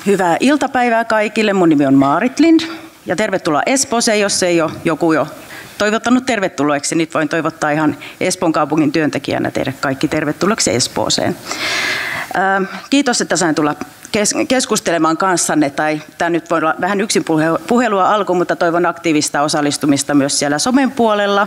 Hyvää iltapäivää kaikille. Mun nimi on Maarit Lind ja tervetuloa Espooseen, jos ei ole joku jo toivottanut tervetulleeksi. Nyt voin toivottaa ihan Espoon kaupungin työntekijänä teidät kaikki tervetulleeksi Espooseen. Kiitos, että sain tulla keskustelemaan kanssanne. Tämä nyt voi olla vähän yksin puhelua alku, mutta toivon aktiivista osallistumista myös siellä somen puolella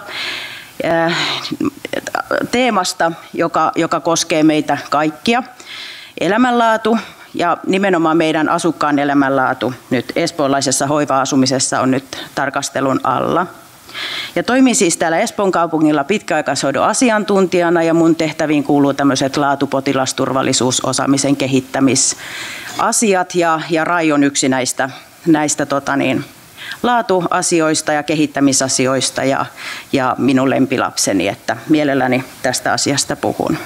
teemasta, joka koskee meitä kaikkia. Elämänlaatu ja nimenomaan meidän asukkaan elämänlaatu nyt espoolaisessa hoiva-asumisessa on nyt tarkastelun alla. Ja toimin siis täällä Espoon kaupungilla pitkäaikaishoidon asiantuntijana ja mun tehtäviin kuuluu tämmöiset laatu-potilasturvallisuusosaamisen kehittämisasiat ja RAI on yksi näistä laatuasioista ja kehittämisasioista ja minun lempilapseni, että mielelläni tästä asiasta puhun.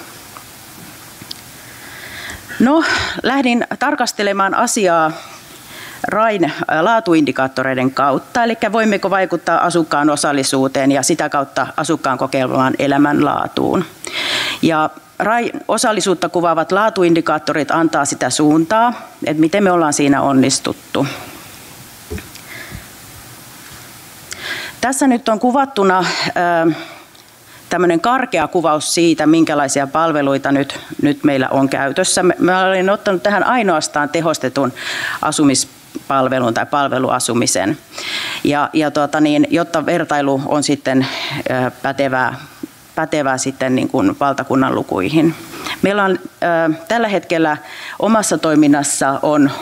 No, lähdin tarkastelemaan asiaa RAIn laatuindikaattoreiden kautta, eli voimmeko vaikuttaa asukkaan osallisuuteen ja sitä kautta asukkaan kokeilemaan elämänlaatuun. Ja RAIn osallisuutta kuvaavat laatuindikaattorit antaa sitä suuntaa, että miten me ollaan siinä onnistuttu. Tässä nyt on kuvattuna tämmöinen karkea kuvaus siitä, minkälaisia palveluita nyt meillä on käytössä. Mä olen ottanut tähän ainoastaan tehostetun asumispalvelun tai palveluasumisen, jotta vertailu on sitten pätevää sitten niin kuin valtakunnan lukuihin. Meillä on tällä hetkellä omassa toiminnassa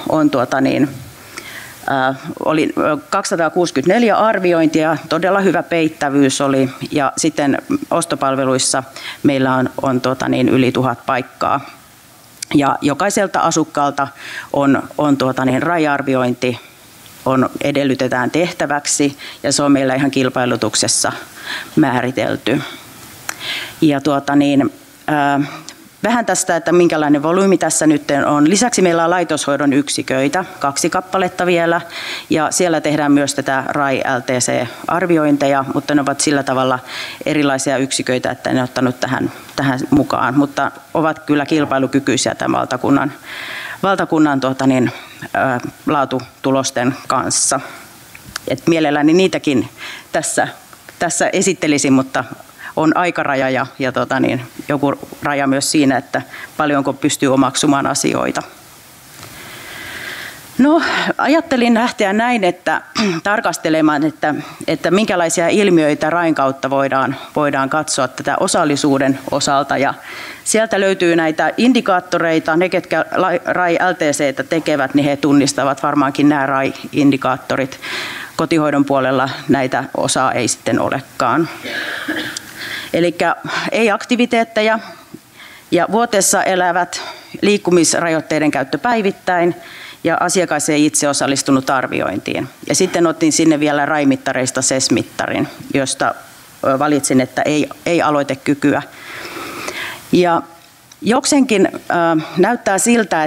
oli 264 arviointia, todella hyvä peittävyys oli, ja sitten ostopalveluissa meillä on yli 1000 paikkaa. Ja jokaiselta asukkaalta on RAI-arviointi edellytetään tehtäväksi, ja se on meillä ihan kilpailutuksessa määritelty. Ja vähän tästä, että minkälainen volyymi tässä nyt on. Lisäksi meillä on laitoshoidon yksiköitä, 2 kappaletta vielä, ja siellä tehdään myös tätä RAI-LTC-arviointeja, mutta ne ovat sillä tavalla erilaisia yksiköitä, että ne on ottanut tähän mukaan, mutta ovat kyllä kilpailukykyisiä tämän valtakunnan laatutulosten kanssa. Et mielelläni niitäkin tässä esittelisin, mutta on aikaraja ja joku raja myös siinä, että paljonko pystyy omaksumaan asioita. No, ajattelin lähteä näin, että tarkastelemaan, että minkälaisia ilmiöitä RAIn kautta voidaan katsoa tätä osallisuuden osalta. Ja sieltä löytyy näitä indikaattoreita, ne ketkä RAI LTC:tä tekevät, niin he tunnistavat varmaankin nämä RAI-indikaattorit. Kotihoidon puolella näitä osaa ei sitten olekaan. Eli ei aktiviteetteja ja vuoteessa elävät, liikkumisrajoitteiden käyttö päivittäin ja asiakas ei itse osallistunut arviointiin. Ja sitten otin sinne vielä RAI-mittareista SES-mittarin, josta valitsin, että ei aloitekykyä. Ja jokseenkin näyttää siltä,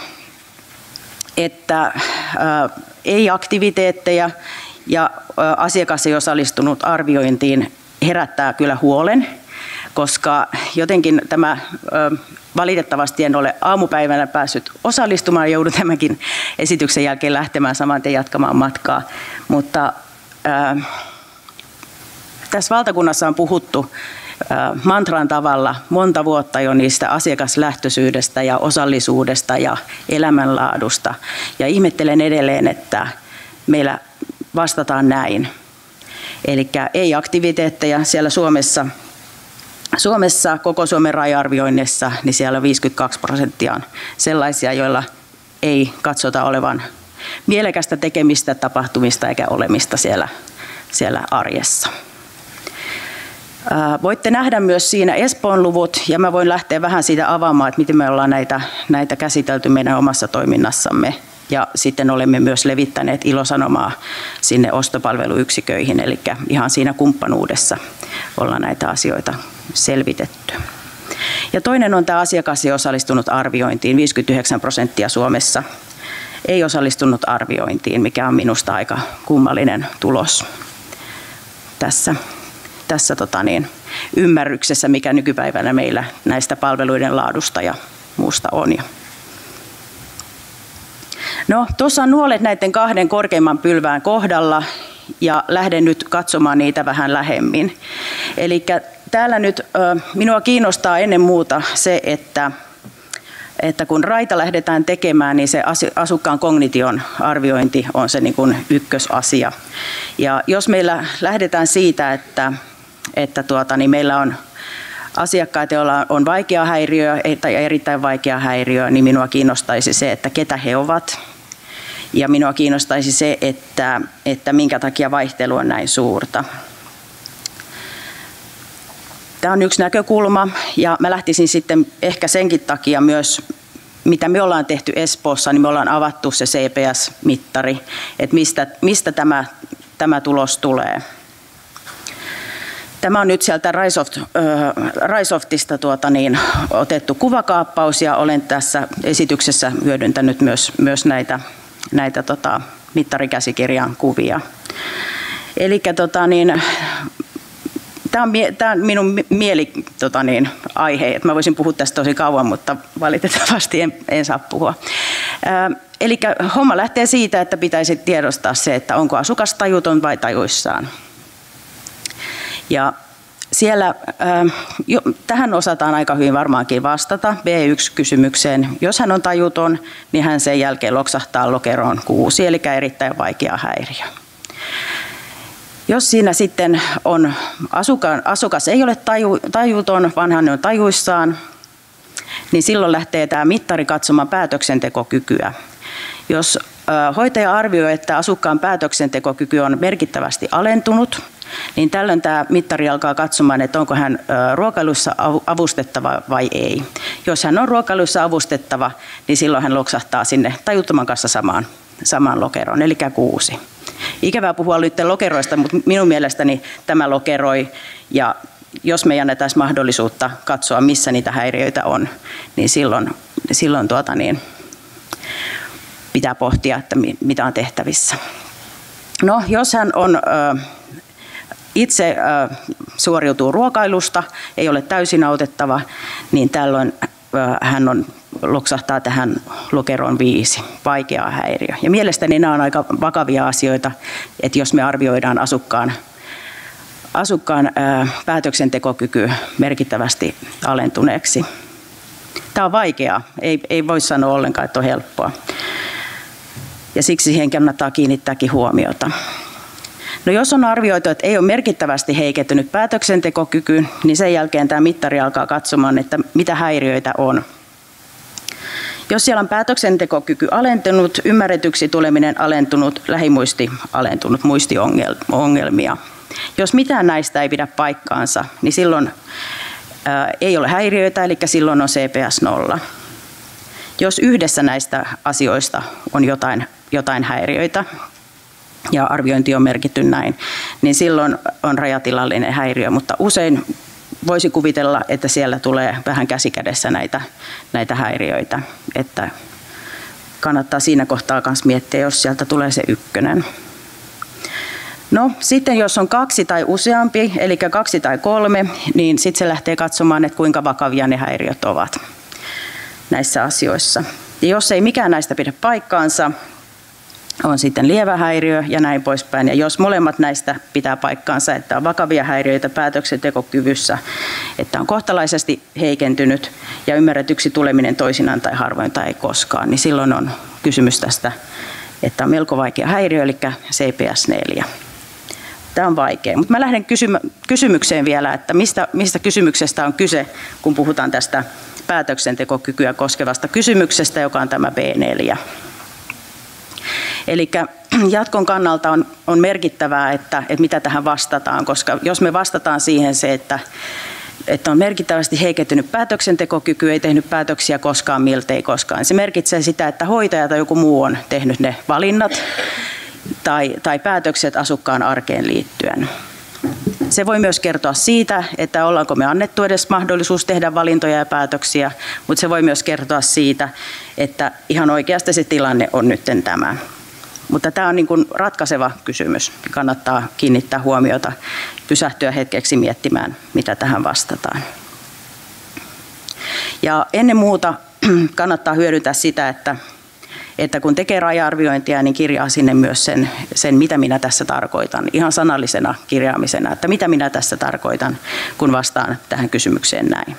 että ei aktiviteetteja ja asiakas ei osallistunut arviointiin herättää kyllä huolen, koska jotenkin tämä valitettavasti en ole aamupäivänä päässyt osallistumaan ja joudun tämänkin esityksen jälkeen lähtemään saman tien jatkamaan matkaa. Mutta tässä valtakunnassa on puhuttu mantran tavalla monta vuotta jo niistä asiakaslähtöisyydestä ja osallisuudesta ja elämänlaadusta. Ja ihmettelen edelleen, että meillä vastataan näin. Eli ei aktiviteetteja siellä Suomessa koko Suomen RAI-arvioinnissa, niin siellä 52% on sellaisia, joilla ei katsota olevan mielekästä tekemistä, tapahtumista eikä olemista siellä arjessa. Voitte nähdä myös siinä Espoon luvut, ja mä voin lähteä vähän siitä avaamaan, että miten me ollaan näitä käsitelty meidän omassa toiminnassamme. Ja sitten olemme myös levittäneet ilosanomaa sinne ostopalveluyksiköihin, eli ihan siinä kumppanuudessa ollaan näitä asioita selvitetty. Ja toinen on tämä asiakas ei osallistunut arviointiin, 59% Suomessa ei osallistunut arviointiin, mikä on minusta aika kummallinen tulos tässä ymmärryksessä, mikä nykypäivänä meillä näistä palveluiden laadusta ja muusta on. No, tuossa on nuolet näiden 2 korkeimman pylvään kohdalla ja lähden nyt katsomaan niitä vähän lähemmin. Eli täällä nyt minua kiinnostaa ennen muuta se, että kun raita lähdetään tekemään, niin se asukkaan kognition arviointi on se niin kuin ykkösasia. Ja jos meillä lähdetään siitä, että niin meillä on asiakkaita, joilla on vaikea häiriö tai erittäin vaikea häiriö, niin minua kiinnostaisi se, että ketä he ovat. Ja minua kiinnostaisi se, että minkä takia vaihtelu on näin suurta. Tämä on yksi näkökulma ja mä lähtisin sitten ehkä senkin takia myös, mitä me ollaan tehty Espoossa, niin me ollaan avattu se CPS-mittari, että mistä tämä tulos tulee. Tämä on nyt sieltä Raisoftista otettu kuvakaappaus ja olen tässä esityksessä hyödyntänyt myös näitä mittarikäsikirjan kuvia. Eli tämä on minun aihe, että mä voisin puhua tästä tosi kauan, mutta valitettavasti en saa puhua. Eli homma lähtee siitä, että pitäisi tiedostaa se, että onko asukas tajuton vai tajuissaan. Ja siellä tähän osataan aika hyvin varmaankin vastata B1-kysymykseen. Jos hän on tajuton, niin hän sen jälkeen loksahtaa lokeroon 6, eli erittäin vaikea häiriö. Jos siinä sitten on asukas ei ole tajuton, vaan hän on tajuissaan, niin silloin lähtee tämä mittari katsomaan päätöksentekokykyä. Jos hoitaja arvioi, että asukkaan päätöksentekokyky on merkittävästi alentunut, niin tällöin tämä mittari alkaa katsomaan, että onko hän ruokailussa avustettava vai ei. Jos hän on ruokailussa avustettava, niin silloin hän loksahtaa sinne tajuttoman kanssa samaan lokeroon, eli 6. Ikävää puhua nyt lokeroista, mutta minun mielestäni tämä lokeroi, ja jos me ei annettaisi mahdollisuutta katsoa, missä niitä häiriöitä on, niin silloin pitää pohtia, että mitä on tehtävissä. No, jos hän on itse suoriutuu ruokailusta, ei ole täysin autettava, niin tällöin hän loksahtaa tähän lokeroon 5, vaikea häiriö. Ja mielestäni nämä on aika vakavia asioita, että jos me arvioidaan asukkaan päätöksentekokyky merkittävästi alentuneeksi. Tämä on vaikeaa, ei voi sanoa ollenkaan, että on helppoa. Ja siksi siihen kannattaa kiinnittääkin huomiota. No jos on arvioitu, että ei ole merkittävästi heikentynyt päätöksentekokyky, niin sen jälkeen tämä mittari alkaa katsomaan, että mitä häiriöitä on. Jos siellä on päätöksentekokyky alentunut, ymmärretyksi tuleminen alentunut, lähimuisti alentunut, muistiongelmia. Jos mitään näistä ei pidä paikkaansa, niin silloin ei ole häiriöitä, eli silloin on CPS 0. Jos yhdessä näistä asioista on jotain häiriöitä, ja arviointi on merkitty näin, niin silloin on rajatilallinen häiriö, mutta usein voisi kuvitella, että siellä tulee vähän käsikädessä näitä häiriöitä, että kannattaa siinä kohtaa myös miettiä, jos sieltä tulee se 1. No sitten jos on 2 tai useampi, eli 2 tai 3, niin sitten se lähtee katsomaan, että kuinka vakavia ne häiriöt ovat näissä asioissa. Ja jos ei mikään näistä pidä paikkaansa, on sitten lievä häiriö ja näin poispäin. Ja jos molemmat näistä pitää paikkaansa, että on vakavia häiriöitä päätöksentekokyvyssä, että on kohtalaisesti heikentynyt ja ymmärretyksi tuleminen toisinaan tai harvoin tai ei koskaan, niin silloin on kysymys tästä, että on melko vaikea häiriö, eli CPS 4. Tämä on vaikea, mutta mä lähden kysymykseen vielä, että mistä kysymyksestä on kyse, kun puhutaan tästä päätöksentekokykyä koskevasta kysymyksestä, joka on tämä B4. Eli jatkon kannalta on merkittävää, että mitä tähän vastataan, koska jos me vastataan siihen se, että on merkittävästi heikentynyt päätöksentekokyky, ei tehnyt päätöksiä koskaan, miltei koskaan. Se merkitsee sitä, että hoitaja tai joku muu on tehnyt ne valinnat tai päätökset asukkaan arkeen liittyen. Se voi myös kertoa siitä, että ollaanko me annettu edes mahdollisuus tehdä valintoja ja päätöksiä, mutta se voi myös kertoa siitä, että ihan oikeasti se tilanne on nyt tämä. Mutta tämä on niin kuin ratkaiseva kysymys. Kannattaa kiinnittää huomiota, pysähtyä hetkeksi miettimään, mitä tähän vastataan. Ja ennen muuta kannattaa hyödyntää sitä, että kun tekee raja-arviointia, niin kirjaa sinne myös sen, mitä minä tässä tarkoitan, ihan sanallisena kirjaamisena, että mitä minä tässä tarkoitan, kun vastaan tähän kysymykseen näin.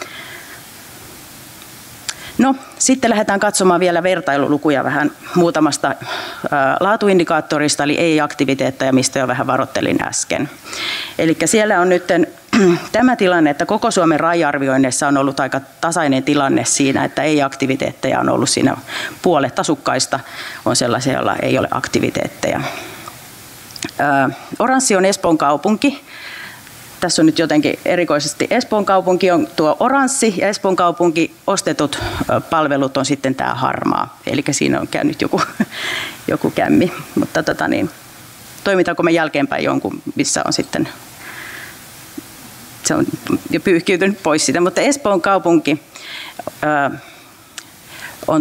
No, sitten lähdetään katsomaan vielä vertailulukuja vähän muutamasta laatuindikaattorista, eli ei-aktiviteetteja, mistä jo vähän varoittelin äsken. Eli siellä on nyt tämä tilanne, että koko Suomen raja-arvioinnissa on ollut aika tasainen tilanne siinä, että ei-aktiviteetteja on ollut siinä puolet asukkaista on sellaisia, joilla ei ole aktiviteetteja. Oranssi on Espoon kaupunki. Tässä on nyt jotenkin erikoisesti Espoon kaupunki on tuo oranssi ja Espoon kaupunki ostetut palvelut on sitten tämä harmaa. Eli siinä on käynyt joku kämmi. Mutta toimitaanko me jälkeenpäin jonkun, missä on sitten, se on jo pyyhkiytynyt pois sitä. Mutta Espoon kaupunki on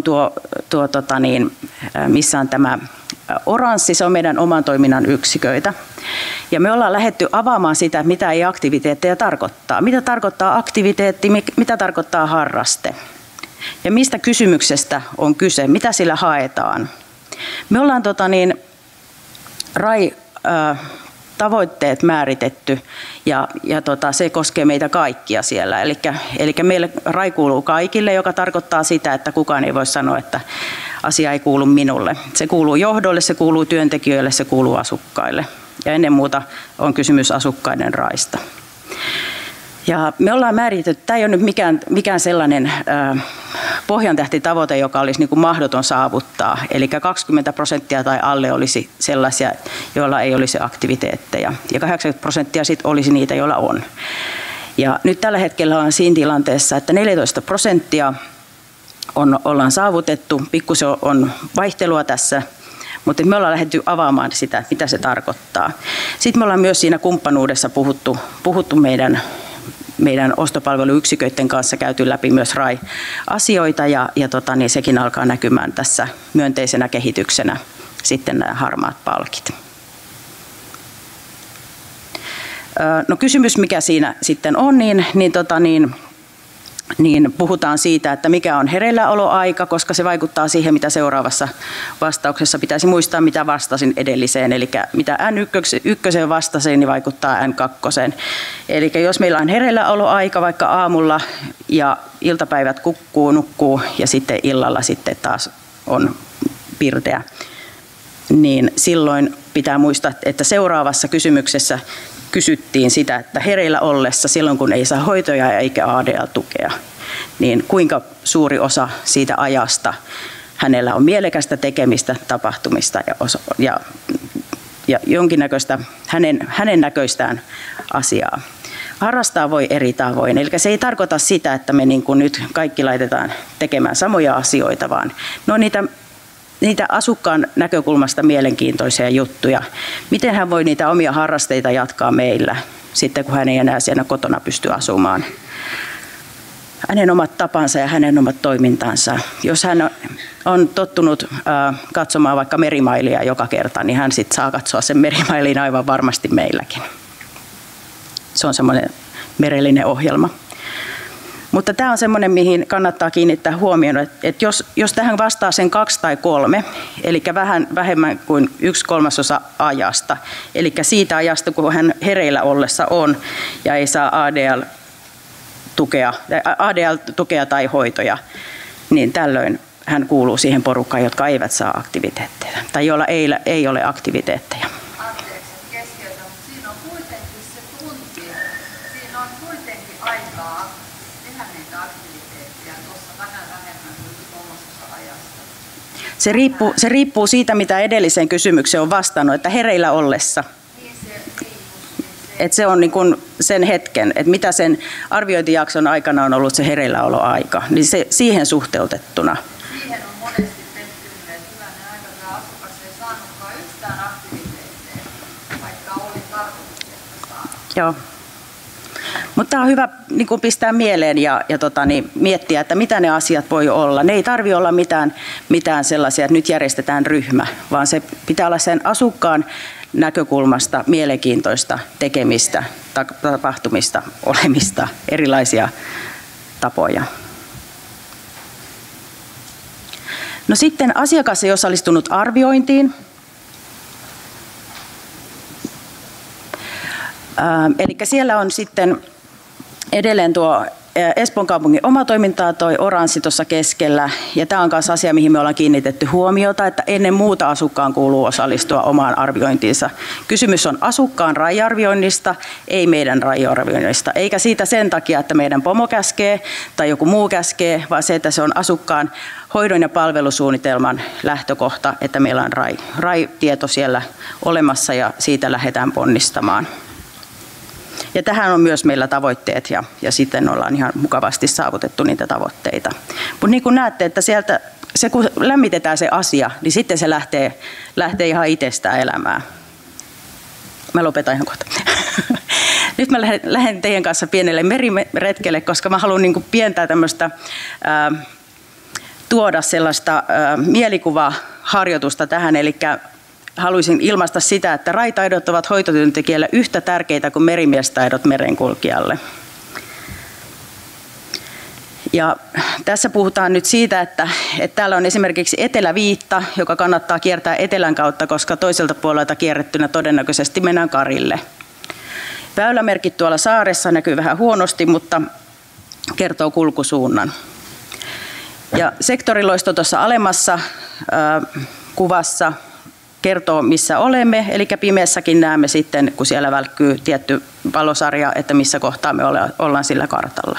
missä on tämä oranssi, se on meidän oman toiminnan yksiköitä. Ja me ollaan lähdetty avaamaan sitä, mitä ei aktiviteetteja tarkoittaa. Mitä tarkoittaa aktiviteetti, mitä tarkoittaa harraste. Ja mistä kysymyksestä on kyse, mitä sillä haetaan. Me ollaan tavoitteet määritetty ja se koskee meitä kaikkia siellä. Eli meille RAI kuuluu kaikille, joka tarkoittaa sitä, että kukaan ei voi sanoa, että asia ei kuulu minulle. Se kuuluu johdolle, se kuuluu työntekijöille, se kuuluu asukkaille. Ja ennen muuta on kysymys asukkaiden RAIsta. Ja me ollaan määritelty, tämä ei ole nyt mikään sellainen pohjantähtitavoite, joka olisi niin kuin mahdoton saavuttaa. Eli 20% tai alle olisi sellaisia, joilla ei olisi aktiviteetteja. Ja 80% sitten olisi niitä, joilla on. Ja nyt tällä hetkellä ollaan siinä tilanteessa, että 14% ollaan saavutettu. Pikkusen on vaihtelua tässä. Mutta me ollaan lähdetty avaamaan sitä, mitä se tarkoittaa. Sitten me ollaan myös siinä kumppanuudessa puhuttu meidän ostopalveluyksiköiden kanssa, käyty läpi myös RAI-asioita ja sekin alkaa näkymään tässä myönteisenä kehityksenä sitten nämä harmaat palkit. No kysymys, mikä siinä sitten on, niin puhutaan siitä, että mikä on hereilläoloaika, koska se vaikuttaa siihen, mitä seuraavassa vastauksessa pitäisi muistaa, mitä vastasin edelliseen. Eli mitä N1 vastasin, niin vaikuttaa N2. Eli jos meillä on hereilläoloaika vaikka aamulla ja iltapäivät nukkuu ja sitten illalla sitten taas on pirteä, niin silloin pitää muistaa, että seuraavassa kysymyksessä kysyttiin sitä, että hereillä ollessa silloin kun ei saa hoitoja eikä ADL-tukea, niin kuinka suuri osa siitä ajasta hänellä on mielekästä tekemistä, tapahtumista ja jonkinnäköistä hänen näköistään asiaa. Harrastaa voi eri tavoin, eli se ei tarkoita sitä, että me niin kuin nyt kaikki laitetaan tekemään samoja asioita, vaan no niitä asukkaan näkökulmasta mielenkiintoisia juttuja. Miten hän voi niitä omia harrasteita jatkaa meillä, sitten kun hän ei enää siellä kotona pysty asumaan. Hänen omat tapansa ja hänen omat toimintansa. Jos hän on tottunut katsomaan vaikka merimailia joka kerta, niin hän sitten saa katsoa sen merimailin aivan varmasti meilläkin. Se on semmoinen merellinen ohjelma. Mutta tämä on semmoinen, mihin kannattaa kiinnittää huomioon, että jos tähän vastaa sen 2 tai 3, eli vähän vähemmän kuin 1/3 ajasta, eli siitä ajasta, kun hän hereillä ollessa on ja ei saa ADL-tukea tai hoitoja, niin tällöin hän kuuluu siihen porukkaan, jotka eivät saa aktiviteetteja tai joilla ei ole aktiviteetteja. Se riippuu siitä, mitä edelliseen kysymykseen on vastannut, että hereillä ollessa. Että se on niin kuin sen hetken, että mitä sen arviointijakson aikana on ollut se hereilläoloaika, niin se siihen suhteutettuna. Siihen on monesti pettynyt, että hyvänen aika tämä asukas ei saanutkaan yhtään aktiviteetteja, vaikka oli tarkoitus, että saa. Joo. Mutta tämä on hyvä niin kuin pistää mieleen ja miettiä, että mitä ne asiat voi olla. Ne ei tarvitse olla mitään sellaisia, että nyt järjestetään ryhmä, vaan se pitää olla sen asukkaan näkökulmasta mielenkiintoista tekemistä, tapahtumista, olemista, erilaisia tapoja. No sitten asiakas ei osallistunut arviointiin. Eli siellä on sitten edelleen tuo Espoon kaupungin oma toimintaa, toi oranssi tuossa keskellä. Ja tämä on myös asia, mihin me ollaan kiinnitetty huomiota, että ennen muuta asukkaan kuuluu osallistua omaan arviointiinsa. Kysymys on asukkaan RAI-arvioinnista, ei meidän RAI-arvioinnista. Eikä siitä sen takia, että meidän pomo käskee tai joku muu käskee, vaan se, että se on asukkaan hoidon ja palvelusuunnitelman lähtökohta, että meillä on RAI-tieto siellä olemassa ja siitä lähdetään ponnistamaan. Ja tähän on myös meillä tavoitteet ja sitten ollaan ihan mukavasti saavutettu niitä tavoitteita. Mutta niin kuin näette, että sieltä se, kun lämmitetään se asia, niin sitten se lähtee ihan itsestään elämään. Mä lopetan ihan kohta. Nyt mä lähden teidän kanssa pienelle meriretkelle, koska mä haluan niin kuin pientä tämmöistä tuoda sellaista mielikuvaharjoitusta tähän, eli haluaisin ilmaista sitä, että RAI-taidot ovat hoitotyöntekijälle yhtä tärkeitä kuin merimiestaidot merenkulkijalle. Ja tässä puhutaan nyt siitä, että täällä on esimerkiksi eteläviitta, joka kannattaa kiertää etelän kautta, koska toiselta puolelta kierrettynä todennäköisesti mennään karille. Väylämerkit tuolla saaressa näkyy vähän huonosti, mutta kertoo kulkusuunnan. Ja sektoriloisto tuossa alemmassa kuvassa kertoo, missä olemme, eli pimeässäkin näemme sitten, kun siellä välkkyy tietty valosarja, että missä kohtaa me ollaan sillä kartalla.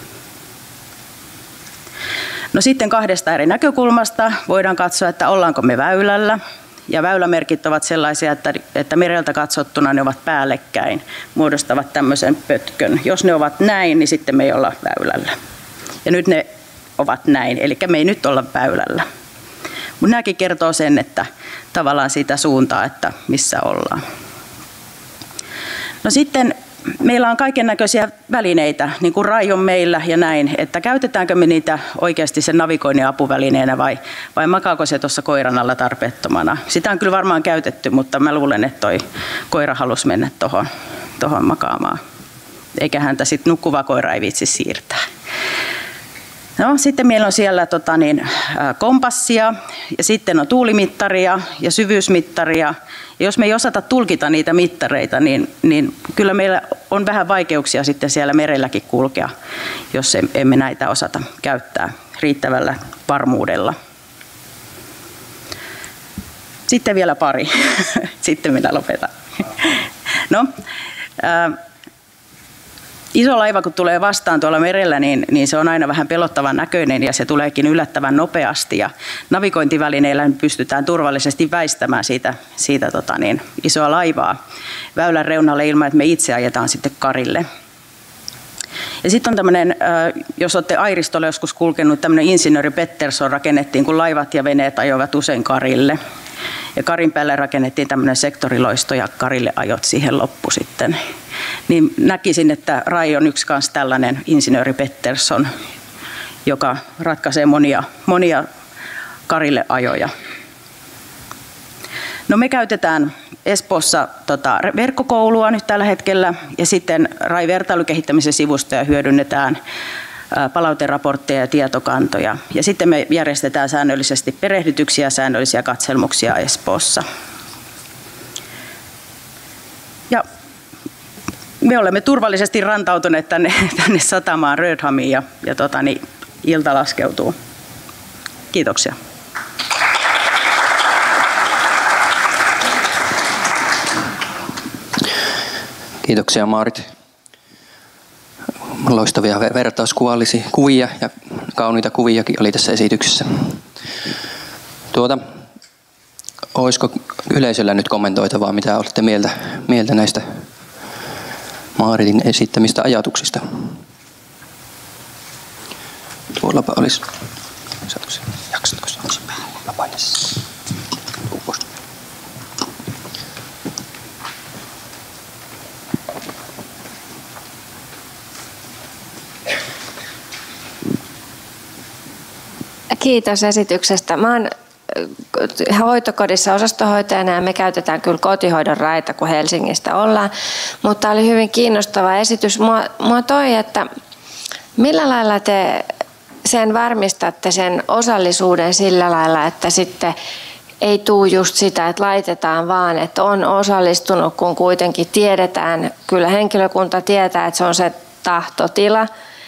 No sitten kahdesta eri näkökulmasta voidaan katsoa, että ollaanko me väylällä. Ja väylämerkit ovat sellaisia, että mereltä katsottuna ne ovat päällekkäin, muodostavat tämmöisen pötkön. Jos ne ovat näin, niin sitten me ei olla väylällä. Ja nyt ne ovat näin, eli me ei nyt olla väylällä. Mutta nämäkin kertoo sen, että tavallaan siitä suuntaa, että missä ollaan. No sitten meillä on kaiken näköisiä välineitä, niin kuin RAI on meillä ja näin, että käytetäänkö me niitä oikeasti sen navigoinnin apuvälineenä vai makaako se tuossa koiran alla tarpeettomana. Sitä on kyllä varmaan käytetty, mutta mä luulen, että toi koira halusi mennä tuohon makaamaan. Eikä häntä sitten nukkuva koira ei viitsi siirtää. No, sitten meillä on siellä kompassia ja sitten on tuulimittaria ja syvyysmittaria. Ja jos me ei osata tulkita niitä mittareita, niin kyllä meillä on vähän vaikeuksia sitten siellä merelläkin kulkea, jos emme näitä osata käyttää riittävällä varmuudella. Sitten vielä pari. Sitten minä lopetan. No, iso laiva, kun tulee vastaan tuolla merellä, niin se on aina vähän pelottavan näköinen ja se tuleekin yllättävän nopeasti. Ja navigointivälineillä pystytään turvallisesti väistämään siitä isoa laivaa väylän reunalle ilman, että me itse ajetaan sitten karille. Ja sitten on tämmöinen, jos olette Airistolla joskus kulkenut, tämmöinen insinööri Pettersson rakennettiin, kun laivat ja veneet ajoivat usein karille. Ja karin päälle rakennettiin tämmöinen sektoriloisto ja karille ajot siihen loppu sitten. Niin näkisin, että RAI on yksi kanssa tällainen insinööri Pettersson, joka ratkaisee monia karille ajoja. No me käytetään Espoossa verkkokoulua nyt tällä hetkellä ja sitten RAI-vertailukehittämisen sivustoja hyödynnetään palauteraportteja ja tietokantoja. Ja sitten me järjestetään säännöllisesti perehdytyksiä ja säännöllisiä katselmuksia Espoossa. Ja me olemme turvallisesti rantautuneet tänne satamaan Rödhamiin ja ilta laskeutuu. Kiitoksia. Kiitoksia Maarit. Loistavia vertauskuvia ja kauniita kuviakin oli tässä esityksessä. Olisiko yleisöllä nyt kommentoitavaa, mitä olette mieltä näistä Maaritin esittämistä ajatuksista? Tuollapa olisi. Jaksatko se ensin päälle? Mä painan. Kiitos esityksestä. Mä oon hoitokodissa osastohoitajana ja me käytetään kyllä kotihoidon RAIta, kun Helsingistä ollaan. Mutta oli hyvin kiinnostava esitys. Mua toi, että millä lailla te sen varmistatte sen osallisuuden sillä lailla, että sitten ei tule just sitä, että laitetaan vaan, että on osallistunut, kun kuitenkin tiedetään, kyllä henkilökunta tietää, että se on se tahtotila.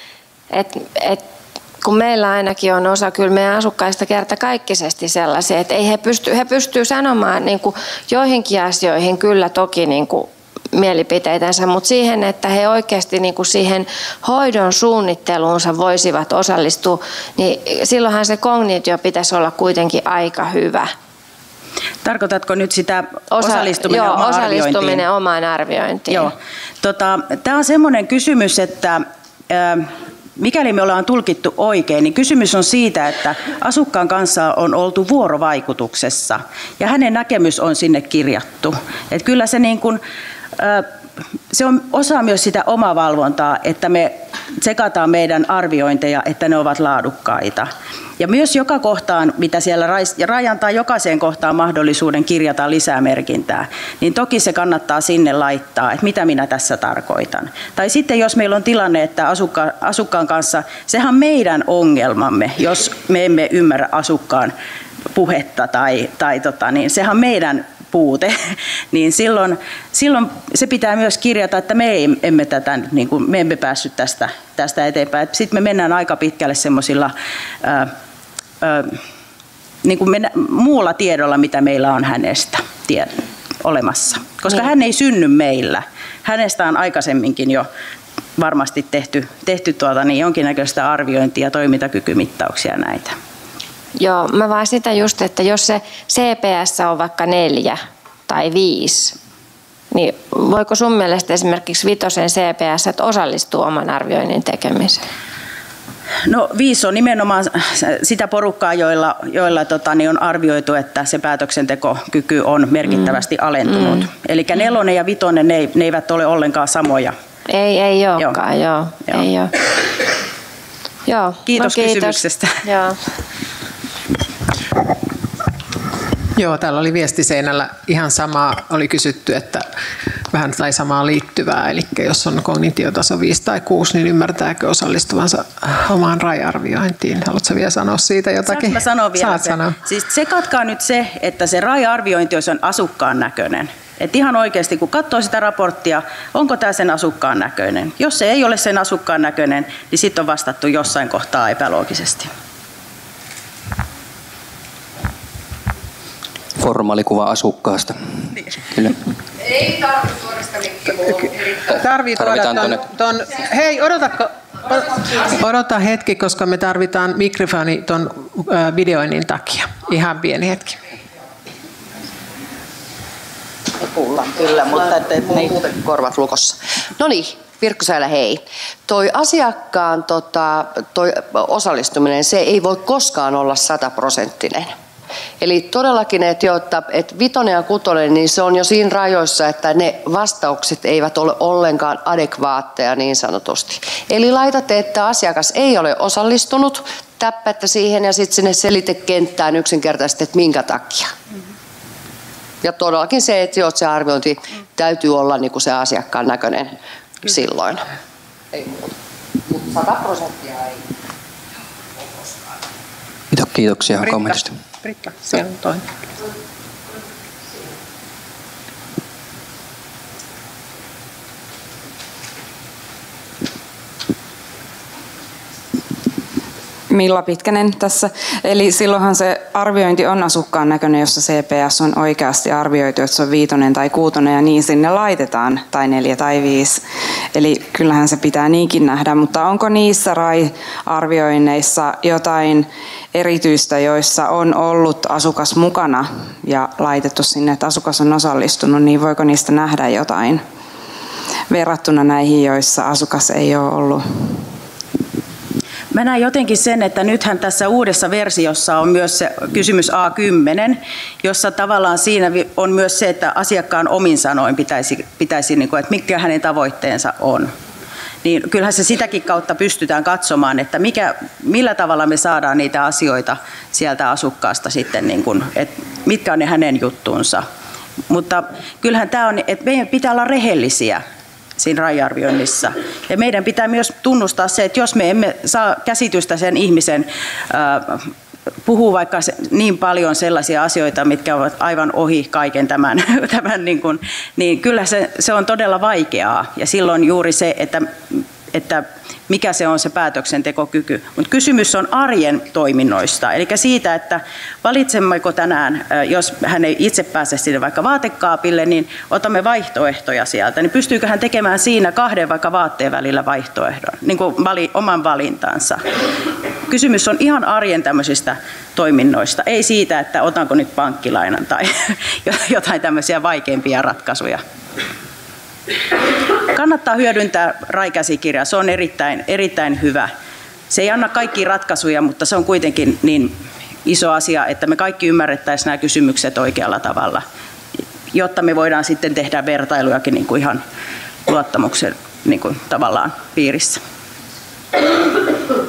Kun meillä ainakin on osa kyllä meidän asukkaista kertakaikkisesti sellaisia, että ei he pystyy sanomaan niin kuin joihinkin asioihin kyllä toki niin kuin mielipiteitänsä, mutta siihen, että he oikeasti niin kuin siihen hoidon suunnitteluunsa voisivat osallistua, niin silloinhan se kognitio pitäisi olla kuitenkin aika hyvä. Tarkoitatko nyt sitä osallistuminen omaan osallistuminen omaan arviointiin? Joo. Tämä on semmoinen kysymys, että mikäli me ollaan tulkittu oikein, niin kysymys on siitä, että asukkaan kanssa on oltu vuorovaikutuksessa ja hänen näkemys on sinne kirjattu. Että kyllä se, niin kuin, se on osa myös sitä omavalvontaa, että me tsekataan meidän arviointeja, että ne ovat laadukkaita. Ja myös joka kohtaan, mitä siellä Rai antaa jokaiseen kohtaan mahdollisuuden kirjata lisää merkintää, niin toki se kannattaa sinne laittaa, että mitä minä tässä tarkoitan. Tai sitten jos meillä on tilanne, että asukkaan kanssa, sehän on meidän ongelmamme, jos me emme ymmärrä asukkaan puhetta niin sehän on meidän puute, niin silloin se pitää myös kirjata, että me emme tätä, niin kuin, me emme päässyt tästä eteenpäin. Sitten me mennään aika pitkälle semmoisilla niin kuin muulla tiedolla, mitä meillä on hänestä olemassa. Koska hän ei synny meillä. Hänestä on aikaisemminkin jo varmasti tehty jonkinnäköistä arviointia, toimintakykymittauksia näitä. Joo, mä vaan sitä just, että jos se CPS on vaikka 4 tai 5, niin voiko sun mielestä esimerkiksi 5 CPS osallistuu oman arvioinnin tekemiseen? No 5 on nimenomaan sitä porukkaa, joilla on arvioitu, että se päätöksentekokyky on merkittävästi alentunut. Eli 4 ja 5 ne eivät ole ollenkaan samoja. Ei olekaan, joo. Ei ole. Joo. Kiitos kysymyksestä. Joo. Joo, täällä oli viestiseinällä ihan samaa, oli kysytty, että vähän tai samaa liittyvää, eli jos on kognitiotaso 5 tai 6, niin ymmärtääkö osallistuvansa omaan RAI-arviointiin? Haluatko vielä sanoa siitä jotakin? Saanko mä sanoa vielä Saat sanoa. Siis tsekatkaa nyt se, että se RAI-arviointi on asukkaan näköinen. Et ihan oikeasti, kun katsoo sitä raporttia, onko tämä sen asukkaan näköinen? Jos se ei ole sen asukkaan näköinen, niin sitten on vastattu jossain kohtaa epäloogisesti. Formaalikuva asukkaasta. Niin. Kyllä. Ei tarvitse tuoda sitä mikkiä. Tarvitaan tuon. Hei, odota hetki, koska me tarvitaan mikrofoni tuon videoinnin takia. Ihan pieni hetki. Me kuullaan kyllä, mutta ettei muuten korvat lukossa. No niin, Virkku Säilä, hei. Toi asiakkaan toi osallistuminen, se ei voi koskaan olla 100%. Eli todellakin, että 5 ja 6, niin se on jo siinä rajoissa, että ne vastaukset eivät ole ollenkaan adekvaatteja niin sanotusti. Eli laitatte, että asiakas ei ole osallistunut, täppäätte siihen ja sitten sinne selitekenttään yksinkertaisesti, että minkä takia. Ja todellakin se, että se arviointi täytyy olla niin kuin se asiakkaan näköinen silloin. Ei muuta. Mutta 100% ei ole koskaan. Kiitoksia kommentista. Britta, siellä on toinen. Milla Pitkänen tässä. Eli silloinhan se arviointi on asukkaan näköinen, jossa CPS on oikeasti arvioitu, että se on 5 tai 6 ja niin sinne laitetaan, tai 4 tai 5. Eli kyllähän se pitää niinkin nähdä, mutta onko niissä RAI-arvioinneissa jotain erityistä, joissa on ollut asukas mukana ja laitettu sinne, että asukas on osallistunut, niin voiko niistä nähdä jotain verrattuna näihin, joissa asukas ei ole ollut? Mä näen jotenkin sen, että nythän tässä uudessa versiossa on myös se kysymys A10, jossa tavallaan siinä on myös se, että asiakkaan omin sanoin pitäisi niin kuin, että mikä hänen tavoitteensa on. Niin kyllähän se sitäkin kautta pystytään katsomaan, että millä tavalla me saadaan niitä asioita sieltä asukkaasta sitten, niin kuin, että mitkä on ne hänen juttuunsa. Mutta kyllähän tämä on, että meidän pitää olla rehellisiä siinä RAI-arvioinnissa. Ja meidän pitää myös tunnustaa se, että jos me emme saa käsitystä sen ihmisen puhuu vaikka niin paljon sellaisia asioita, mitkä ovat aivan ohi kaiken tämän niin kyllä se on todella vaikeaa. Ja silloin juuri se, että mikä se on se päätöksentekokyky. Mutta kysymys on arjen toiminnoista, eli siitä, että valitsemmeko tänään, jos hän ei itse pääse sinne vaikka vaatekaapille, niin otamme vaihtoehtoja sieltä. Niin pystyykö hän tekemään siinä 2 vaikka vaatteen välillä vaihtoehdon, niin kuin oman valintansa. Kysymys on ihan arjen tämmöisistä toiminnoista, ei siitä, että otanko nyt pankkilainan tai jotain tämmöisiä vaikeampia ratkaisuja. Kannattaa hyödyntää RAI-käsikirjaa, se on erittäin hyvä. Se ei anna kaikkia ratkaisuja, mutta se on kuitenkin niin iso asia, että me kaikki ymmärrettäisiin nämä kysymykset oikealla tavalla, jotta me voidaan sitten tehdä vertailujakin niin kuin ihan luottamuksen niin kuin tavallaan piirissä.